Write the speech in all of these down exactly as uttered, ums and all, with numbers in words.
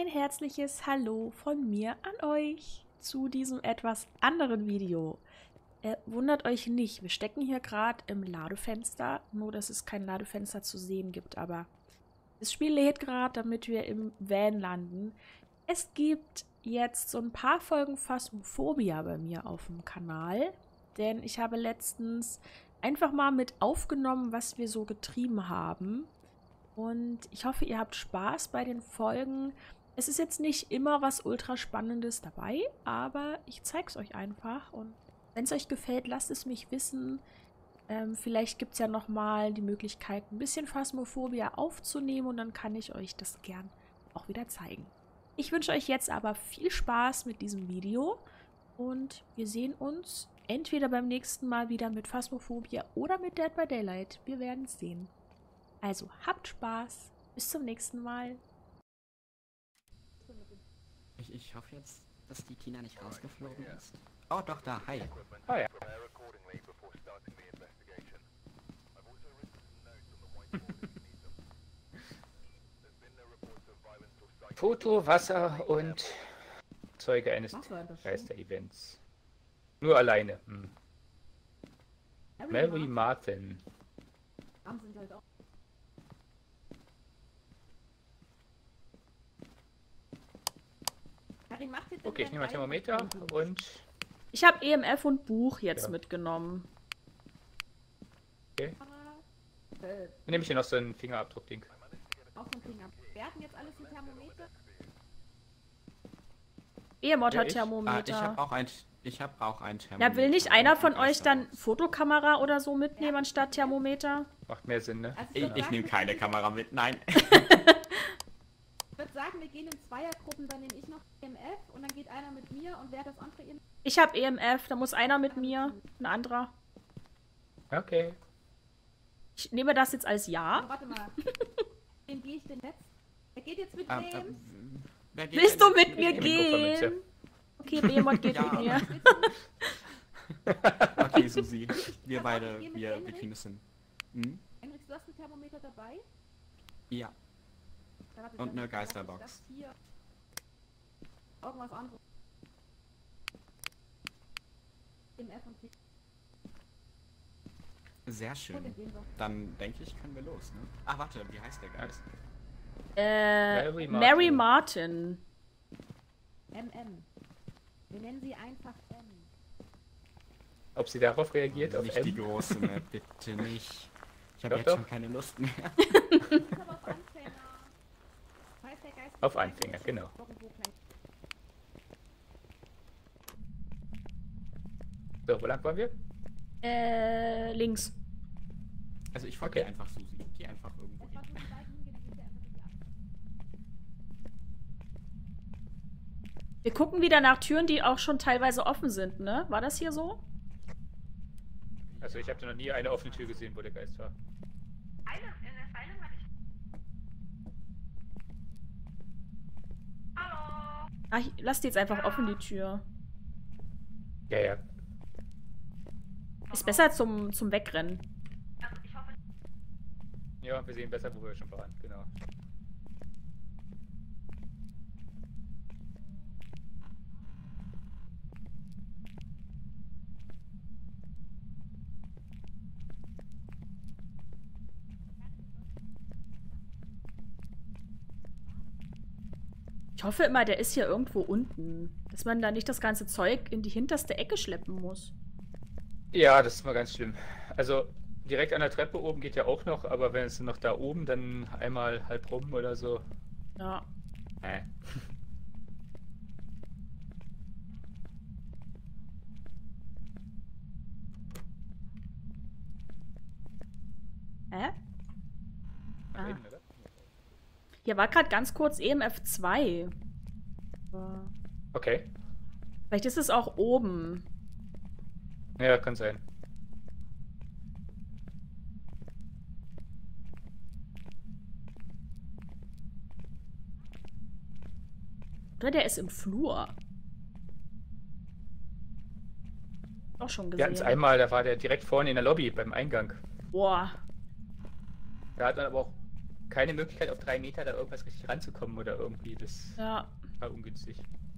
Ein herzliches Hallo von mir an euch zu diesem etwas anderen Video. Äh, wundert euch nicht, wir stecken hier gerade im Ladefenster, nur dass es kein Ladefenster zu sehen gibt, aber das Spiel lädt gerade, damit wir im Van landen. Es gibt jetzt so ein paar Folgen Phasmophobia bei mir auf dem Kanal, denn ich habe letztens einfach mal mit aufgenommen, was wir so getrieben haben. Und ich hoffe, ihr habt Spaß bei den Folgen. Es ist jetzt nicht immer was ultra Spannendes dabei, aber ich zeige es euch einfach. Und wenn es euch gefällt, lasst es mich wissen. Ähm, vielleicht gibt es ja nochmal die Möglichkeit, ein bisschen Phasmophobia aufzunehmen und dann kann ich euch das gern auch wieder zeigen. Ich wünsche euch jetzt aber viel Spaß mit diesem Video und wir sehen uns entweder beim nächsten Mal wieder mit Phasmophobia oder mit Dead by Daylight. Wir werden es sehen. Also, habt Spaß. Bis zum nächsten Mal. Ich, ich hoffe jetzt, dass die Tina nicht rausgeflogen ist. Oh, doch, da. Hi. Ah ja. Foto, Wasser und Zeuge eines Geister-Events. Nur alleine. Hm. Mary Martin. Okay, ich nehme mal Thermometer und... Ich habe E M F und Buch jetzt Ja. mitgenommen. Okay. Dann nehme ich hier noch so ein Fingerabdruck-Ding. Auch so ein Finger. Wir hatten jetzt alles ein Thermometer. Ehemord Ja, hat ich? Ah, ich Thermometer. habe auch ein, ich habe auch ein Thermometer. Ja, will nicht einer von Und euch dann Geisterbox. Fotokamera oder so mitnehmen anstatt Thermometer? Macht mehr Sinn, ne? Also Ich, würd ich sagen, nehme wir keine gehen- Kamera mit, nein. Ich würde sagen, wir gehen in Zweiergruppen, dann nehme ich noch E M F und dann geht einer mit mir und wer das andere in... Ich habe E M F, da muss einer mit mir, ein anderer. Okay. Ich nehme das jetzt als Oh, Ja. warte mal. Wem gehe ich denn jetzt? Wer geht jetzt mit Ähm, wem? ähm, wer geht Willst denn du jetzt mit mir Ich nehme Kupfermünze. gehen? Okay, Ehemord geht Ja. mit mir. Okay, Susi. Wir Aber beide, wir gehen mit wir, wir Henrik? kriegen das hin. Hm? Henrik, du hast ein Thermometer dabei? Ja. Ja, warte, Und dann- eine dann Geisterbox. lass ich Das hier. Irgendwas anderes. E M F und T. Sehr Und schön. den gehen wir. Dann denke ich, können wir los, ne? Ah, warte, wie heißt der Geist? Äh, Mary Mary Martin. Martin. M M. Wir nennen sie einfach M. Ob sie darauf reagiert, auf Nicht die M? große Map, bitte nicht. Ich habe Doch, jetzt doch. schon keine Lust mehr. Das ist aber auf Anfänger. Falls der Geist Auf nicht Anfänger, weiß, genau. irgendwo gleich. So, wo lang waren wir? Äh, links. Also ich folge Okay. dir einfach, Susi. Geh einfach irgendwo Das war hin. so die beiden hingehen, die sind ja einfach die anderen. Wir gucken wieder nach Türen, die auch schon teilweise offen sind, ne? War das hier so? Also ich habe noch nie eine offene Tür gesehen, wo der Geist war. Eine, in der Silent hatte ich. Hallo! Ach, ich- lass die jetzt einfach offen, die Tür. Ja, ja. Ist besser zum, zum Wegrennen. Also ich hoffe, Ja, wir sehen besser, wo wir schon waren. Genau. Ich hoffe immer, der ist hier irgendwo unten. Dass man da nicht das ganze Zeug in die hinterste Ecke schleppen muss. Ja, das ist mal ganz schlimm. Also direkt an der Treppe oben geht ja auch noch, aber wenn es noch da oben, dann einmal halb rum oder so. Ja. Äh. Hä? Nach Ah. innen, oder? Hier war gerade ganz kurz E M F zwei. Aber Okay. vielleicht ist es auch oben. Ja, kann sein. Oder der ist im Flur. Auch schon Wir hatten es gesehen. einmal, da war der direkt vorne in der Lobby beim Eingang. Boah. Da hat man aber auch keine Möglichkeit, auf drei Meter da irgendwas richtig ranzukommen oder irgendwie. Das Ja. war ungünstig.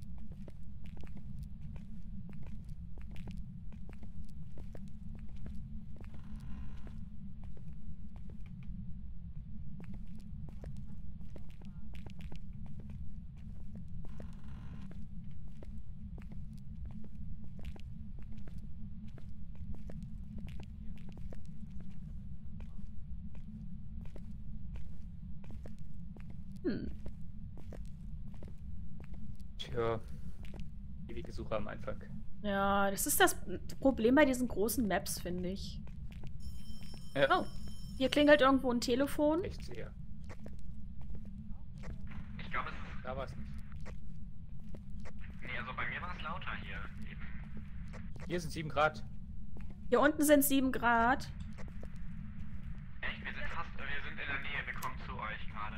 Hm. Tja, ewige Suche am Anfang. Ja, das ist das Problem bei diesen großen Maps, finde ich. Ja. Oh, hier klingelt irgendwo ein Telefon. Echt sehr. Ich glaube, es ist. Da war es nicht. Nee, also bei mir war es lauter hier. Eben. Hier sind sieben Grad. Hier unten sind sieben Grad. Echt? Wir sind fast. Wir sind in der Nähe. Wir kommen zu euch gerade.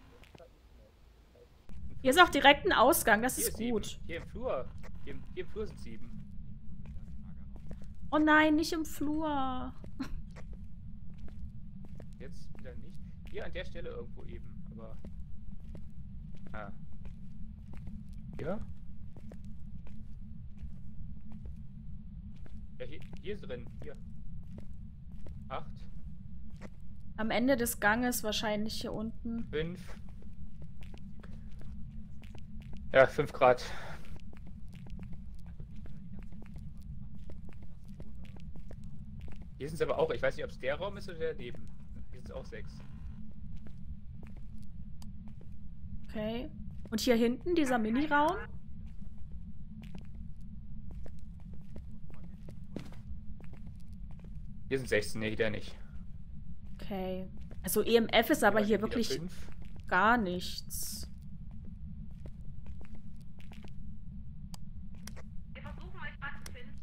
Hier ist auch direkt ein Ausgang, das Hier ist ist sieben. gut. Hier im Flur. Hier im, hier im Flur sind sieben. Oh nein, nicht im Flur. Jetzt wieder nicht. Hier an der Stelle irgendwo eben, aber. Ah. Ja? Ja, hier, hier ist drin. Hier. Acht, Am Ende des Ganges wahrscheinlich hier unten. fünf. Ja, fünf Grad. Hier sind es aber auch, ich weiß nicht, ob es der Raum ist oder der neben. Hier sind es auch sechs. Okay. Und hier hinten, dieser Miniraum? Hier sind sechzehn, nee, der nicht. Okay. Also E M F ist aber Ja, hier wieder wirklich fünf. gar nichts. Wir versuchen euch mal zu finden.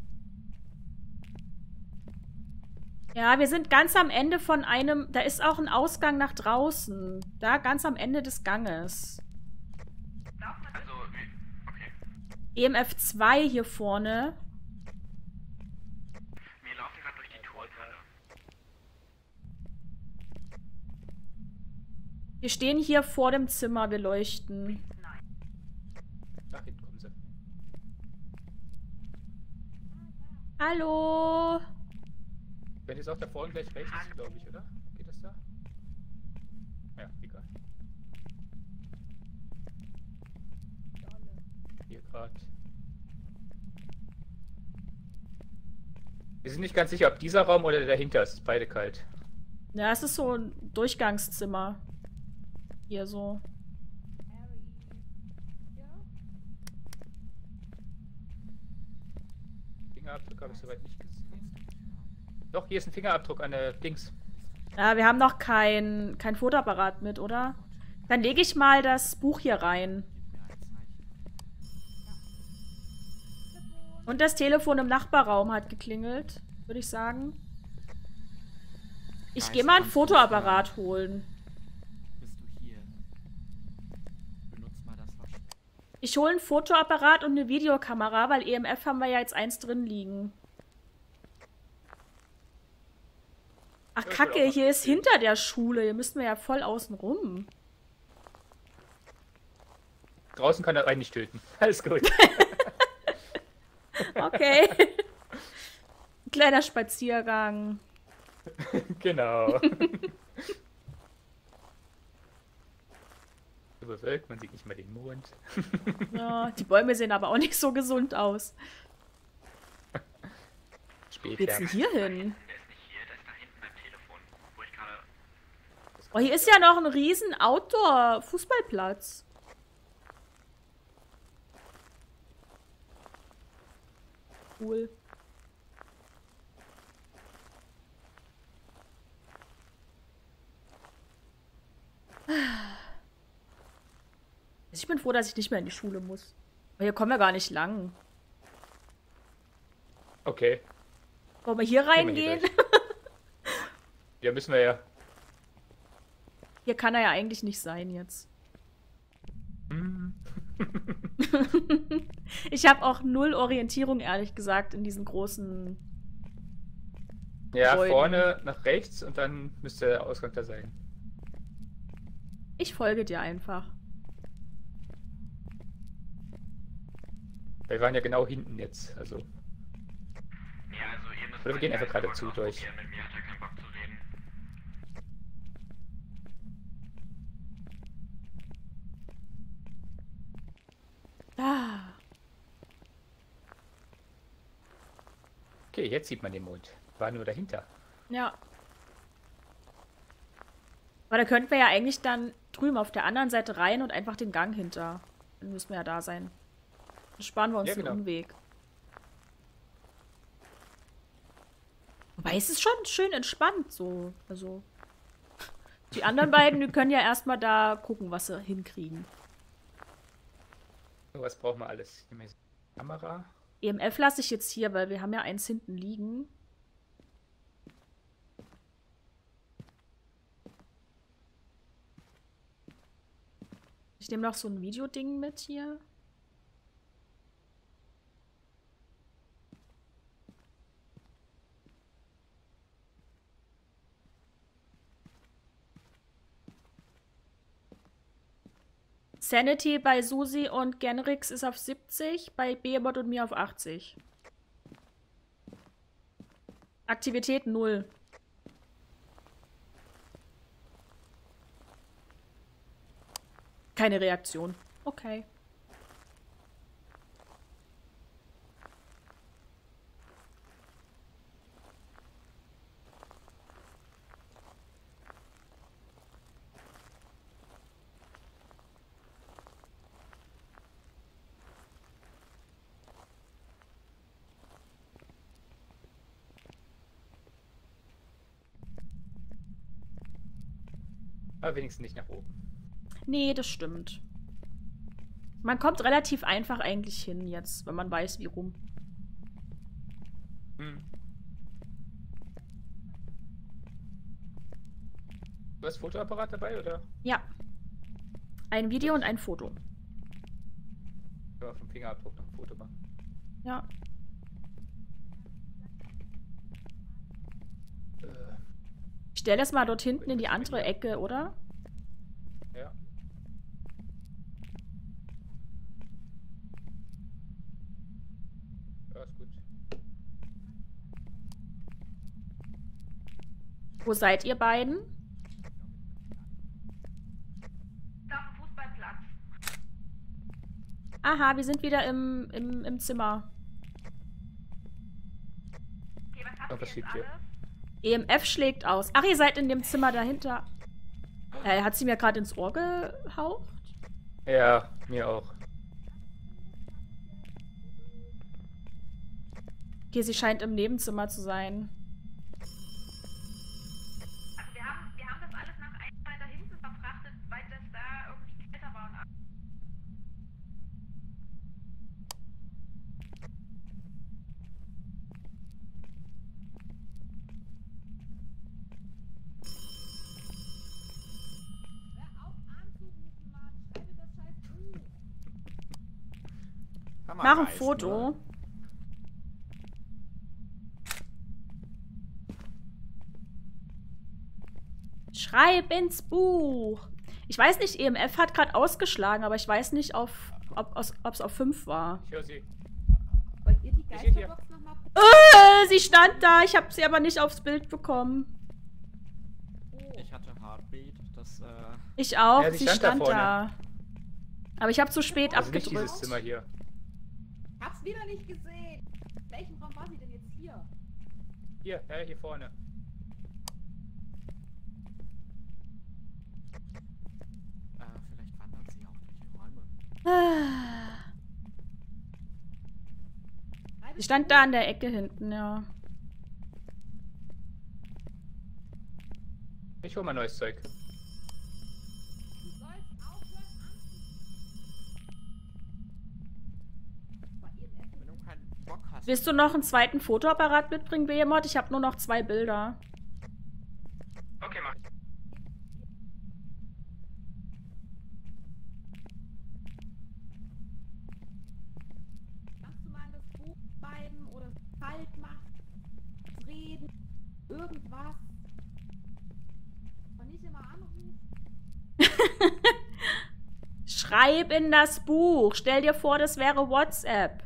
Ja, wir sind ganz am Ende von einem... Da ist auch ein Ausgang nach draußen. Da ganz am Ende des Ganges. Also, wir. Okay. E M F zwei hier vorne. Wir laufen gerade durch die Tour gerade. Wir stehen hier vor dem Zimmer, wir leuchten. Ach, hinten kommen sie. Hallo? Wenn jetzt auch da vorne gleich rechts, glaube ich, oder? Geht das da? Ja, egal. Hier gerade. Wir sind nicht ganz sicher, ob dieser Raum oder der dahinter ist. Es ist beide kalt. Ja, es ist so ein Durchgangszimmer. Hier so. Harry. Ja? Fingerabdruck habe ich soweit nicht gesehen. Doch, hier ist ein Fingerabdruck an der Dings. Ja, wir haben noch kein, kein Fotoapparat mit, oder? Dann lege ich mal das Buch hier rein. Und das Telefon im Nachbarraum hat geklingelt, würde ich sagen. Ich gehe mal ein Fotoapparat holen. Bist du hier? Benutz mal das Wasch. Ich hole ein Fotoapparat und eine Videokamera, weil E M F haben wir ja jetzt eins drin liegen. Ach, Ja, ich will Kacke, auch was hier ist erzählen. hinter der Schule. Hier müssten wir ja voll außen rum. Draußen kann er einen nicht töten. Alles gut. Okay. Kleiner Spaziergang. Genau. Überwölkt, man sieht nicht mal den Mond. Ja, die Bäume sehen aber auch nicht so gesund aus. Wo Spätwerk. geht's denn hier hin? Der ist nicht hier, der ist da hinten beim Telefon. Wo ich gerade. Oh, hier ist ja noch ein riesen Outdoor-Fußballplatz. Cool. Ich bin froh, dass ich nicht mehr in die Schule muss. Aber hier kommen wir gar nicht lang. Okay. Wollen wir hier Gehen wir reingehen? hier Ja, müssen wir ja. Hier kann er ja eigentlich nicht sein jetzt. Hm. Ich habe auch null Orientierung, ehrlich gesagt, in diesen großen... Ja, Gebäuden. vorne nach rechts und dann müsste der Ausgang da sein. Ich folge dir einfach. Wir waren ja genau hinten jetzt, also. Ja, also ihr müsst... Oder wir gehen mal einfach die geradezu Xbox durch. ausprobieren. Mit mir hat er keinen Bock zu reden. Ah. Okay, jetzt sieht man den Mond. War nur dahinter. Ja. Aber da könnten wir ja eigentlich dann drüben auf der anderen Seite rein und einfach den Gang hinter. Dann müssen wir ja da sein. Dann sparen wir uns Ja, den genau. Umweg. Wobei es ist schon schön entspannt so. Also. Die anderen beiden, die können ja erstmal da gucken, was sie hinkriegen. So, was brauchen wir alles? Hier mal die Kamera. E M F lasse ich jetzt hier, weil wir haben ja eins hinten liegen. Ich nehme noch so ein Videoding mit hier. Sanity bei Susi und Genrix ist auf siebzig, bei Behemoth und mir auf achtzig. Aktivität null. Keine Reaktion. Okay. Aber wenigstens nicht nach oben. Nee, das stimmt. Man kommt relativ einfach eigentlich hin jetzt, wenn man weiß, wie rum. Hm. Du hast Fotoapparat dabei, oder? Ja. Ein Video und ein Foto. Ja, vom Fingerabdruck noch ein Foto machen. Ja. Äh, Ich stelle das mal dort hinten in die andere Ecke, oder? ja. Ja, ist gut. Wo seid ihr beiden? Da auf dem Fußballplatz. Aha, wir sind wieder im, im, im Zimmer. Okay, was habt Oh, ihr was jetzt schiebt hier? alles? E M F schlägt aus. Ach, ihr seid in dem Zimmer dahinter. Äh, hat sie mir gerade ins Ohr gehaucht? Ja, mir auch. Okay, sie scheint im Nebenzimmer zu sein. Also wir haben, wir haben das alles nach ein weiter hinten verfrachtet, weil das da irgendwie kälter war und alles. Hör auf anzurufen, Mann. Schreibe das scheiß Buch. Kann man Mach ein reißen, Foto. oder? Schreib ins Buch. Ich weiß nicht, E M F hat gerade ausgeschlagen, aber ich weiß nicht, auf, ob es auf fünf war. Ich höre sie. Wollt ihr die Ich hier, hier. Geisterbox nochmal Äh, sie stand da. Ich habe sie aber nicht aufs Bild bekommen. Ich hatte Heartbeat, das, äh... Ich auch. Ja, sie sie stand da stand vorne. da. Aber ich habe zu spät Also nicht abgedrückt. dieses Zimmer hier. Hab's wieder nicht gesehen. In welchem Raum war sie denn jetzt hier? Hier, ja, hier vorne. Äh, vielleicht wandert sie auch durch die Räume. Ah. Schreibe Sie stand da an der Ecke hinten, ja. Ich hol mal neues Zeug. Du sollst aufhören anzurufen. War E M F Wenn du keinen Bock hast... Willst du noch einen zweiten Fotoapparat mitbringen, Behemoth? Ich habe nur noch zwei Bilder. Okay, mach. Kannst du mal das Buch schreiben oder kalt machen, reden, irgendwas? Aber nicht immer anrufen. Schreib in das Buch. Stell dir vor, das wäre WhatsApp.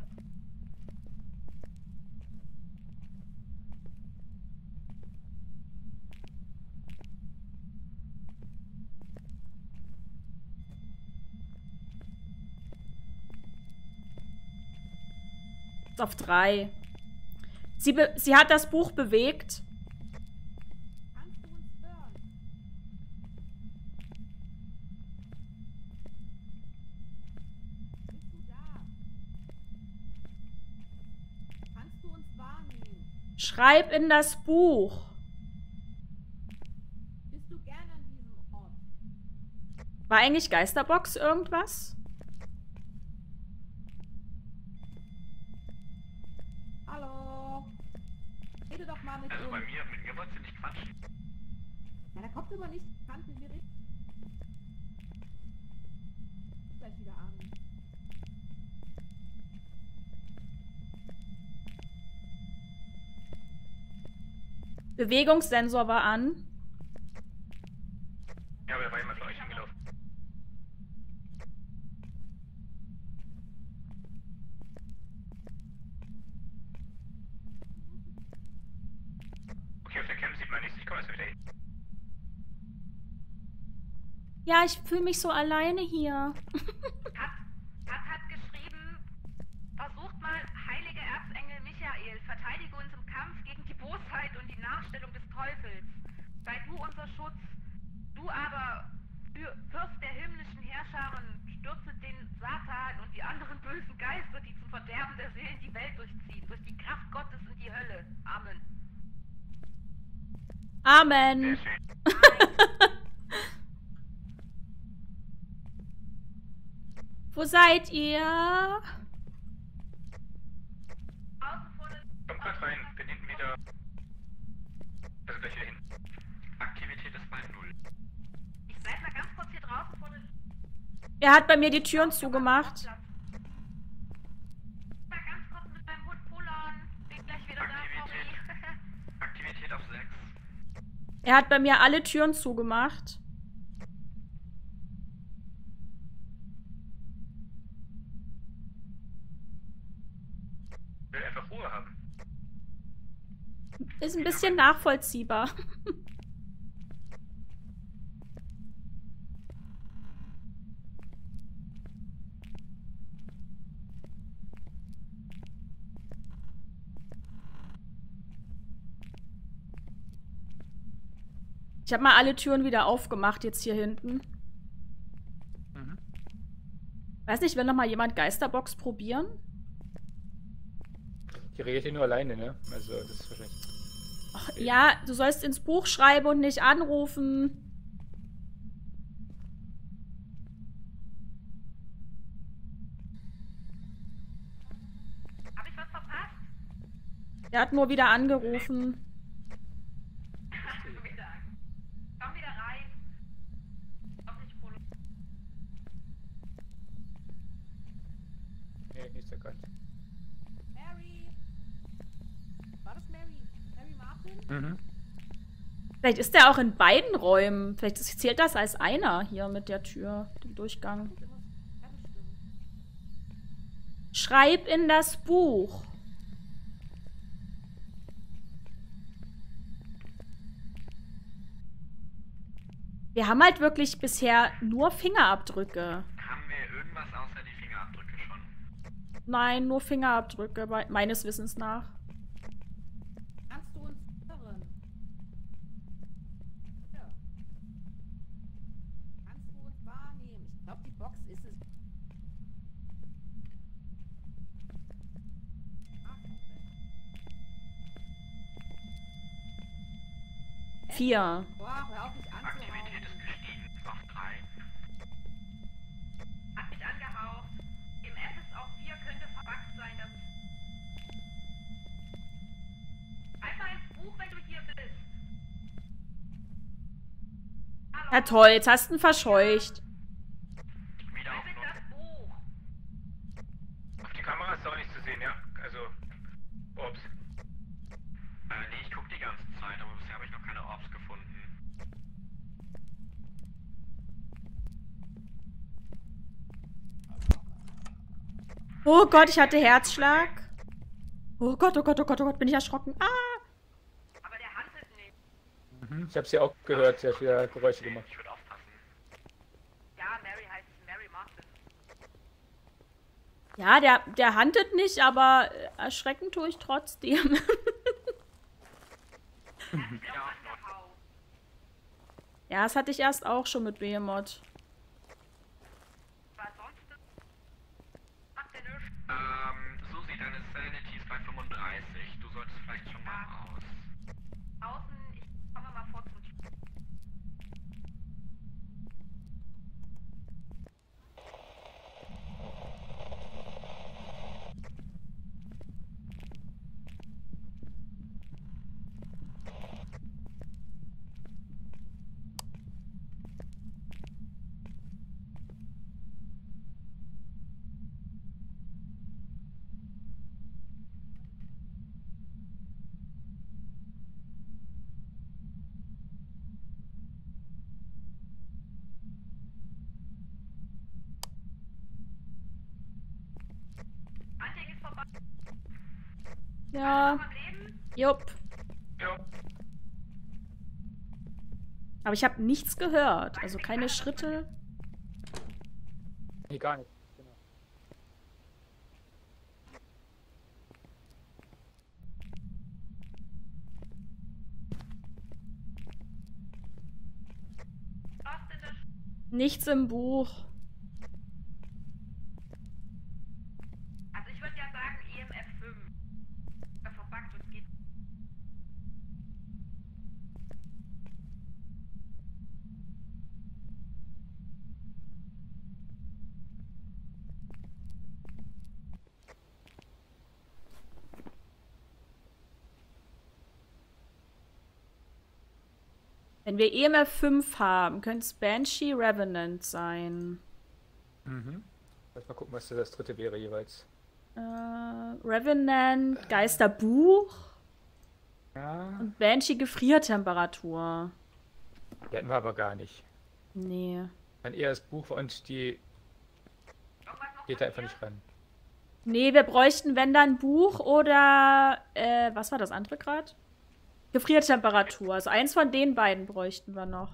Auf drei. Sie, be sie hat das Buch bewegt. Kannst du uns hören? Bist du da? Kannst du uns wahrnehmen? Schreib in das Buch. Bist du gern an diesem Ort? War eigentlich Geisterbox irgendwas? Hallo? Rede doch mal mit Also bei uns. mir, mit mir wollt ihr nicht quatschen. Ja, da kommt immer nicht bekannt mit mir reden. Gleich wieder an. Bewegungssensor war an. Ja, aber da war jemand bei euch hingelaufen. Okay, auf der Cam sieht man nichts. Ich komme erst wieder hin. Ja, ich fühle mich so alleine hier. Hat, hat, hat geschrieben, versucht mal, heilige Erzengel Michael, verteidige uns im Kampf gegen die Bosheit und die Nachstellung des Teufels. Sei du unser Schutz. Du aber, Für- Fürst der himmlischen Herrscharen, stürze den Satan und die anderen bösen Geister, die zum Verderben der Seelen die Welt durchziehen, durch die Kraft Gottes in die Hölle. Amen. Amen. Sehr schön. Wo seid ihr? Außen vor der... Kommt grad rein. Bin hinten wieder. Also gleich wieder hin. Aktivität ist bei null. Ich bleib mal ganz kurz hier draußen vor der... Er hat bei mir die Türen zugemacht. Mal ganz kurz mit meinem Hund pullern. Bin gleich wieder da, sorry. Aktivität auf sechs. Er hat bei mir alle Türen zugemacht. Will einfach Ruhe haben. Ist ein bisschen nachvollziehbar. Ich habe mal alle Türen wieder aufgemacht jetzt hier hinten. Mhm. Weiß nicht, will noch mal jemand Geisterbox probieren? Die redet hier nur alleine, ne? Also, das ist wahrscheinlich. Ach, ja, du sollst ins Buch schreiben und nicht anrufen. Hab ich was verpasst? Er hat nur wieder angerufen. Wieder. Komm wieder rein. Auch nicht Polo. Nee, nicht erkannt. Mary! War das Mary? Mary Martin? Mhm. Vielleicht ist er auch in beiden Räumen. Vielleicht zählt das als einer hier mit der Tür, dem Durchgang. Ja, bestimmt. Schreib in das Buch. Wir haben halt wirklich bisher nur Fingerabdrücke. Haben wir irgendwas außer die Fingerabdrücke schon? Nein, nur Fingerabdrücke, me- meines Wissens nach. Kannst du uns hören? Ja. Kannst du uns wahrnehmen? Ich glaube, die Box ist es. Ach, Vier. boah, hör auf, mich Aktivität ist anzuhauen. gestiegen auf drei. Hat mich angehaucht. Im F ist auf vier, könnte verbuggt sein. Das einfach ins Buch, wenn du hier bist. Hallo? Ja toll, jetzt hast du ihn verscheucht. Wieder Was auf ist null. das Buch? Auf die Kamera ist auch nicht zu sehen, ja? Also, ups. Äh, nee, ich guck die ganze Zeit, aber bisher habe ich noch keine Orbs gefunden. Oh Gott, ich hatte Herzschlag. Oh Gott, oh Gott, oh Gott, oh Gott, bin ich erschrocken. Ah! Aber der handelt nicht. Mhm, ich habe sie auch gehört, sie hat wieder Geräusche gemacht. Ich würde aufpassen. Ja, Mary heißt Mary Martin. Ja, der, der handelt nicht, aber erschrecken tue ich trotzdem. Ja, der Hau. Ja, das hatte ich erst auch schon mit Behemoth. Was sonst? Macht der nichts. Ähm, Susi, deine Sanity ist bei fünfunddreißig. Du solltest vielleicht schon mal raus. Außen, ich komme mal vor zum Spiel. Hunting ist vorbei. Ja, Am Leben? jupp. Ja. Aber ich habe nichts gehört. Also keine Schritte. Nee, gar nicht. Genau. Was in der Sch Nichts im Buch. Also ich würde ja sagen E M F fünf. Da verbuggt und geht. Wenn wir E M F fünf haben, könnte es Banshee Revenant sein. Mhm. Lass mal gucken, was das dritte wäre jeweils. Äh, Revenant, Geisterbuch Ja, und Banshee Gefriertemperatur. die hatten wir aber gar nicht. Nee. Dann eher das Buch und die Irgendwas noch geht da einfach nicht ran. Nee, wir bräuchten, wenn dann Buch oder, äh, was war das andere gerade? Gefriertemperatur. Also eins von den beiden bräuchten wir noch.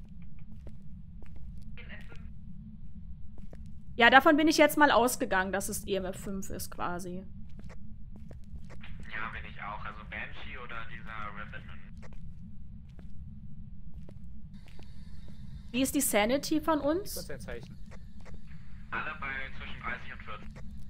E M F fünf. Ja, davon bin ich jetzt mal ausgegangen, dass es E M F fünf ist quasi. Ja, bin ich auch. Also Banshee oder dieser Revenant. Wie ist die Sanity von Was uns? ist ein Zeichen? Alle bei zwischen dreißig und vierzig.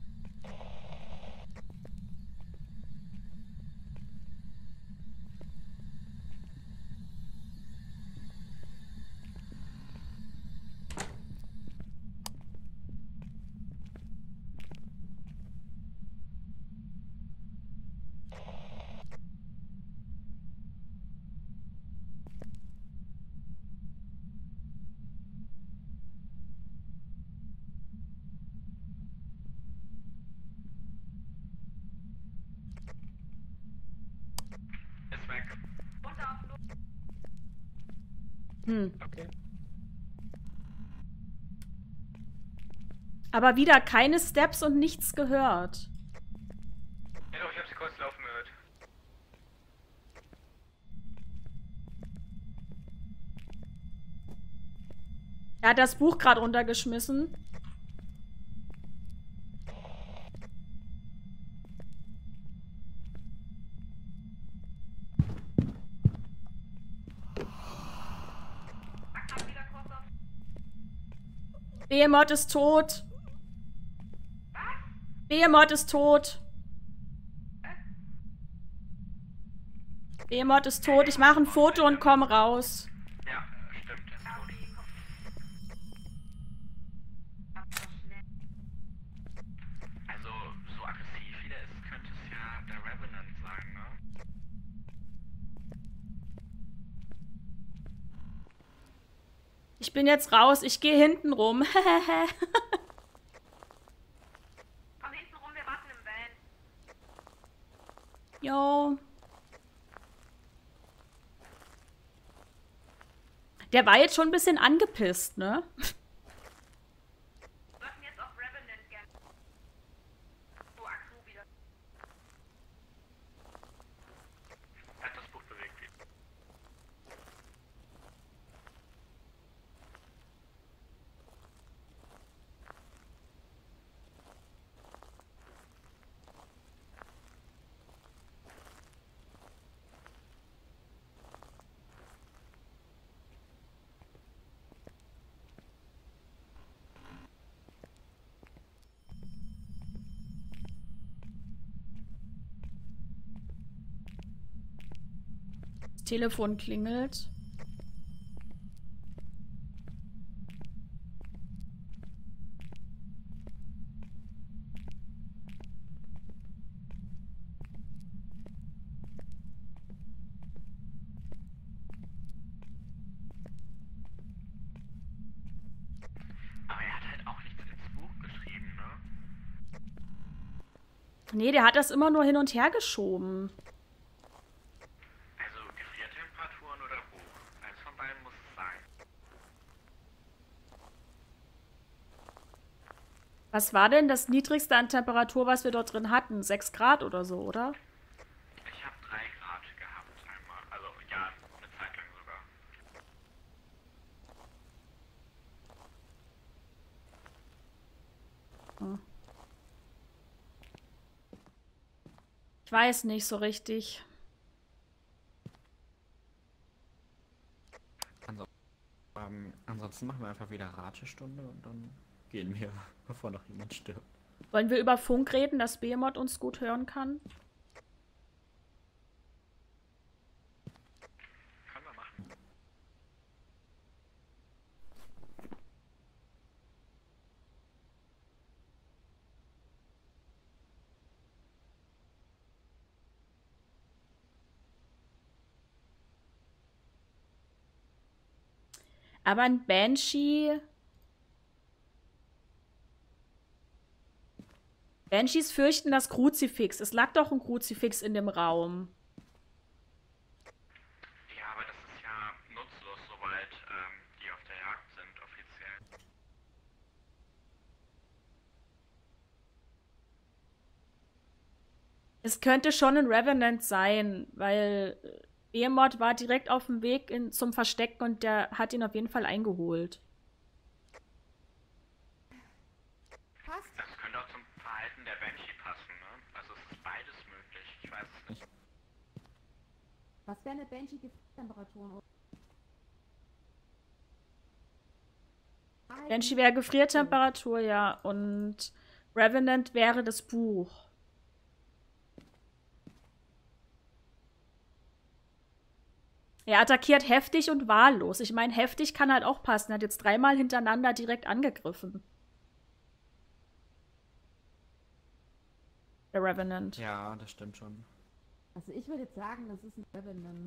Ist weg. Runter auf Luft. Hm. Okay. Aber wieder keine Steps und nichts gehört. Ja, doch, ich habe sie kurz laufen gehört. Er hat das Buch gerade runtergeschmissen. Pack mal wieder kurz auf. Behemoth ist tot. Behemoth ist tot. Behemoth ist tot. Ich mache ein Foto und komm raus. Ja, stimmt. Ist gut. Also, so aggressiv wie der ist, könnte es ja der Revenant sein, ne? Ich bin jetzt raus. Ich gehe hinten rum. Komm hinten rum, wir warten im Van. Jo. Der war jetzt schon ein bisschen angepisst, ne? Wir sollten jetzt auf Revenant gehen. Das Telefon klingelt. Aber er hat halt auch nichts ins Buch geschrieben, ne? Nee, der hat das immer nur hin und her geschoben. Also Gefriertemperaturen oder Buch. Eins von beiden muss es sein. Was war denn das niedrigste an Temperatur, was wir dort drin hatten? sechs Grad oder so, oder? Ich habe drei Grad gehabt einmal. Also ja, eine Zeit lang sogar. Hm. Ich weiß nicht so richtig. Also, ähm, ansonsten machen wir einfach wieder Ratestunde und dann gehen wir, bevor noch jemand stirbt. Wollen wir über Funk reden, dass Behemoth uns gut hören kann? Können wir machen. Aber ein Banshee... Banshees fürchten das Kruzifix. Es lag doch ein Kruzifix in dem Raum. Ja, aber das ist ja nutzlos, soweit ähm, die auf der Jagd sind, offiziell. Es könnte schon ein Revenant sein, weil Behemoth war direkt auf dem Weg in, zum Verstecken und der hat ihn auf jeden Fall eingeholt. Passt. Das könnte auch zum Verhalten der Banshee passen, ne? Also es ist beides möglich. Ich weiß es nicht. Was wäre eine Banshee-Gefriertemperatur? Banshee wäre Gefriertemperatur, ja. Und Revenant wäre das Buch. Er attackiert heftig und wahllos. Ich meine, heftig kann halt auch passen. Er hat jetzt dreimal hintereinander direkt angegriffen. Der Revenant. Ja, das stimmt schon. Also ich würde jetzt sagen, das ist ein Revenant.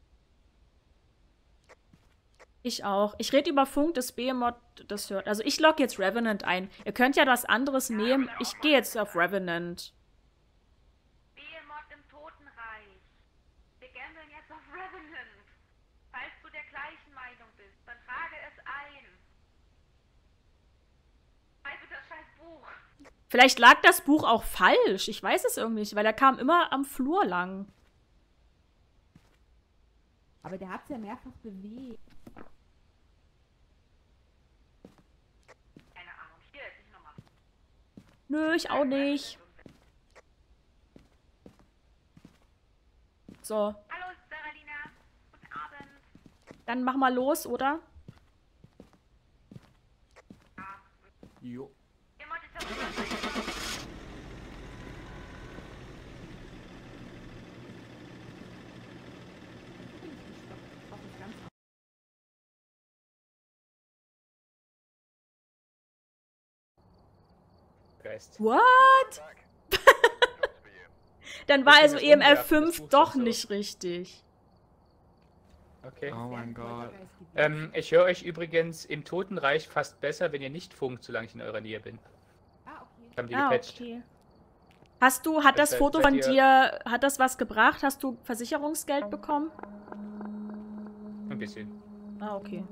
Ich auch. Ich rede über Funk, das Behemoth das hört. Also ich logge jetzt Revenant ein. Ihr könnt ja was anderes nehmen. Ich gehe jetzt auf Revenant. Behemoth im Totenreich. Wir gambeln jetzt auf Revenant. Falls du der gleichen Meinung bist, dann trage es ein. Also das scheiß Buch. Vielleicht lag das Buch auch falsch. Ich weiß es irgendwie nicht, weil er kam immer am Flur lang. Aber der hat es ja mehrfach bewegt. Keine Ahnung. Hier, ich nochmal. Nö, ich auch nicht. So, Hallo, Saralina. Guten Abend. dann mach mal los, oder? Jo. Behemoth ist auf Auf das ganz Geist. What? Dann war also Das E M F umwerfen, das fünf Buch doch so. nicht richtig. Okay. Oh mein Gott. Ähm, ich höre euch übrigens im Totenreich fast besser, wenn ihr nicht funkt, solange ich in eurer Nähe bin. Ah, okay. Haben die Ah, gepatcht. okay. Hast du, hat das Seid- Foto seid von ihr- dir, hat das was gebracht? Hast du Versicherungsgeld bekommen? Ein bisschen. Ah, okay.